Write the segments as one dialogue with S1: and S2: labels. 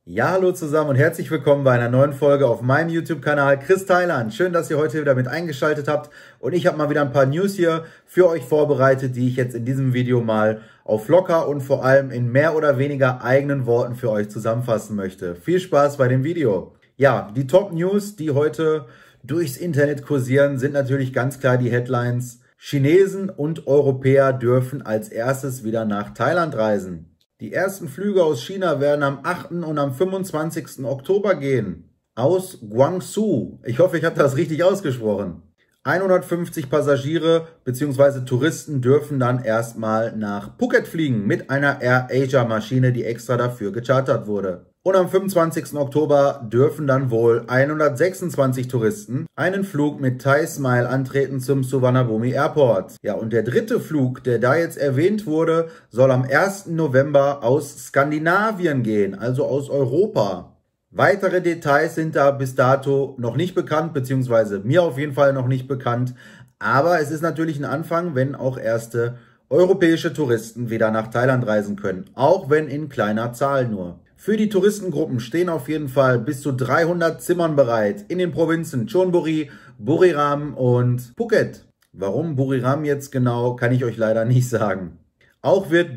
S1: Ja, hallo zusammen und herzlich willkommen bei einer neuen Folge auf meinem YouTube-Kanal Chris Thailand. Schön, dass ihr heute wieder mit eingeschaltet habt und ich habe mal wieder ein paar News hier für euch vorbereitet, die ich jetzt in diesem Video mal auf locker und vor allem in mehr oder weniger eigenen Worten für euch zusammenfassen möchte. Viel Spaß bei dem Video. Ja, die Top-News, die heute durchs Internet kursieren, sind natürlich ganz klar die Headlines: Chinesen und Europäer dürfen als erstes wieder nach Thailand reisen. Die ersten Flüge aus China werden am 8. und am 25. Oktober gehen. Aus Guangzhou. Ich hoffe, ich habe das richtig ausgesprochen. 150 Passagiere bzw. Touristen dürfen dann erstmal nach Phuket fliegen mit einer Air Asia Maschine, die extra dafür gechartert wurde. Und am 25. Oktober dürfen dann wohl 126 Touristen einen Flug mit Thai Smile antreten zum Suvarnabhumi Airport. Ja, und der dritte Flug, der da jetzt erwähnt wurde, soll am 1. November aus Skandinavien gehen, also aus Europa. Weitere Details sind da bis dato noch nicht bekannt, beziehungsweise mir auf jeden Fall noch nicht bekannt. Aber es ist natürlich ein Anfang, wenn auch erste europäische Touristen wieder nach Thailand reisen können, auch wenn in kleiner Zahl nur. Für die Touristengruppen stehen auf jeden Fall bis zu 300 Zimmern bereit in den Provinzen Chonburi, Buriram und Phuket. Warum Buriram jetzt genau, kann ich euch leider nicht sagen. Auch wird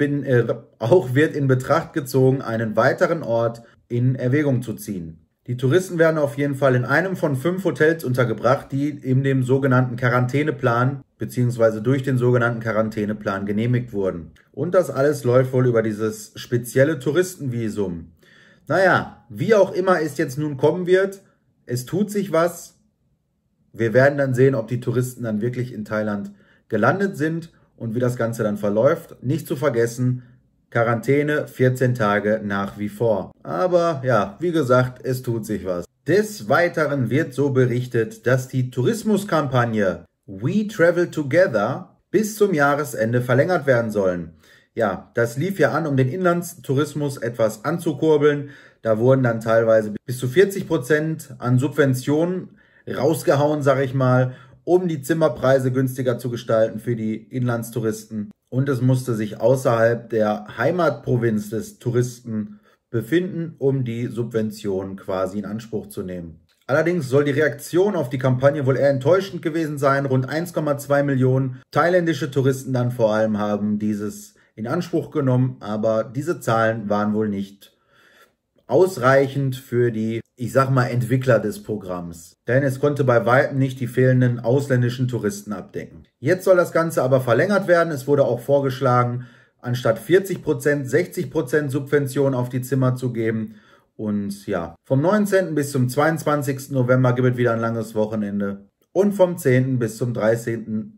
S1: in Betracht gezogen, einen weiteren Ort in Erwägung zu ziehen. Die Touristen werden auf jeden Fall in einem von 5 Hotels untergebracht, die in dem sogenannten Quarantäneplan bzw. durch den sogenannten Quarantäneplan genehmigt wurden. Und das alles läuft wohl über dieses spezielle Touristenvisum. Naja, wie auch immer es jetzt nun kommen wird, es tut sich was. Wir werden dann sehen, ob die Touristen dann wirklich in Thailand gelandet sind und wie das Ganze dann verläuft. Nicht zu vergessen, Quarantäne 14 Tage nach wie vor. Aber ja, wie gesagt, es tut sich was. Des Weiteren wird so berichtet, dass die Tourismuskampagne We Travel Together bis zum Jahresende verlängert werden sollen. Ja, das lief ja an, um den Inlandstourismus etwas anzukurbeln. Da wurden dann teilweise bis zu 40% an Subventionen rausgehauen, sage ich mal, um die Zimmerpreise günstiger zu gestalten für die Inlandstouristen. Und es musste sich außerhalb der Heimatprovinz des Touristen befinden, um die Subvention quasi in Anspruch zu nehmen. Allerdings soll die Reaktion auf die Kampagne wohl eher enttäuschend gewesen sein. Rund 1,2 Millionen thailändische Touristen dann vor allem haben dieses in Anspruch genommen, aber diese Zahlen waren wohl nicht ausreichend für die, ich sag mal, Entwickler des Programms. Denn es konnte bei weitem nicht die fehlenden ausländischen Touristen abdecken. Jetzt soll das Ganze aber verlängert werden. Es wurde auch vorgeschlagen, anstatt 40% 60% Subvention auf die Zimmer zu geben. Und ja, vom 19. bis zum 22. November gibt es wieder ein langes Wochenende. Und vom 10. bis zum 13.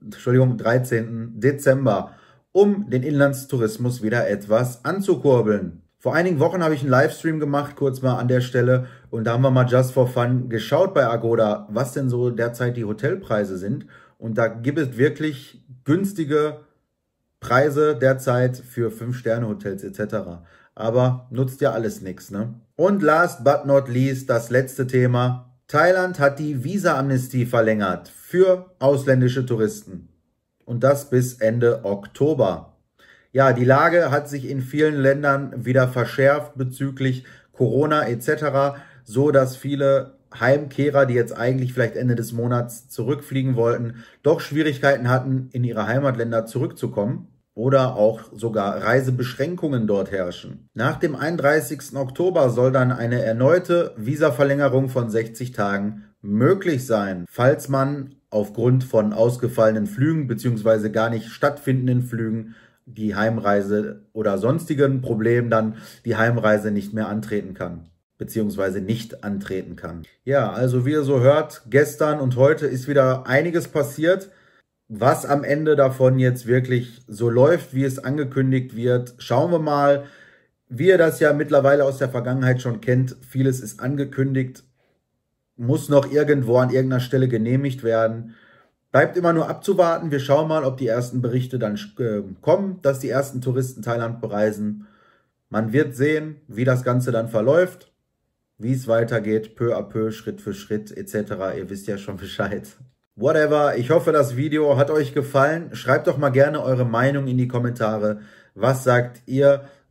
S1: Dezember, um den Inlandstourismus wieder etwas anzukurbeln. Vor einigen Wochen habe ich einen Livestream gemacht, kurz mal an der Stelle. Und da haben wir mal just for fun geschaut bei Agoda, was denn so derzeit die Hotelpreise sind. Und da gibt es wirklich günstige Preise derzeit für 5-Sterne-Hotels etc. Aber nutzt ja alles nichts, ne? Und last but not least, das letzte Thema. Thailand hat die Visa-Amnestie verlängert für ausländische Touristen. Und das bis Ende Oktober. Ja, die Lage hat sich in vielen Ländern wieder verschärft bezüglich Corona etc., so dass viele Heimkehrer, die jetzt eigentlich vielleicht Ende des Monats zurückfliegen wollten, doch Schwierigkeiten hatten, in ihre Heimatländer zurückzukommen oder auch sogar Reisebeschränkungen dort herrschen. Nach dem 31. Oktober soll dann eine erneute Visaverlängerung von 60 Tagen möglich sein, falls man aufgrund von ausgefallenen Flügen bzw. gar nicht stattfindenden Flügen die Heimreise oder sonstigen Problemen dann die Heimreise nicht mehr antreten kann, beziehungsweise nicht antreten kann. Ja, also wie ihr so hört, gestern und heute ist wieder einiges passiert. Was am Ende davon jetzt wirklich so läuft, wie es angekündigt wird, schauen wir mal. Wie ihr das ja mittlerweile aus der Vergangenheit schon kennt, vieles ist angekündigt, muss noch irgendwo an irgendeiner Stelle genehmigt werden. Bleibt immer nur abzuwarten. Wir schauen mal, ob die ersten Berichte dann kommen, dass die ersten Touristen Thailand bereisen. Man wird sehen, wie das Ganze dann verläuft, wie es weitergeht, peu à peu, Schritt für Schritt etc. Ihr wisst ja schon Bescheid. Whatever, ich hoffe, das Video hat euch gefallen. Schreibt doch mal gerne eure Meinung in die Kommentare. Was sagt ihr?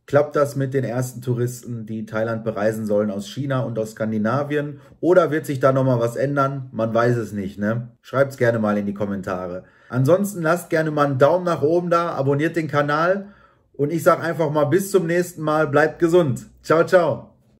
S1: Klappt das mit den ersten Touristen, die Thailand bereisen sollen aus China und aus Skandinavien? Oder wird sich da nochmal was ändern? Man weiß es nicht, ne? Schreibt's gerne mal in die Kommentare. Ansonsten lasst gerne mal einen Daumen nach oben da, abonniert den Kanal und ich sage einfach mal bis zum nächsten Mal, bleibt gesund. Ciao, ciao.